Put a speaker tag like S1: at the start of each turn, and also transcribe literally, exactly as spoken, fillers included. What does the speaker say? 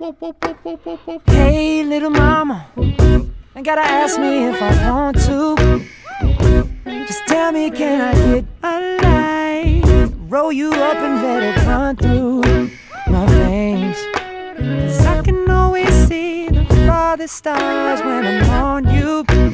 S1: Hey, little mama, ain't gotta ask me if I want to. Just tell me, can I get a light? Roll you up and let it run through my veins. 'Cause I can always see the farthest stars when I'm on you.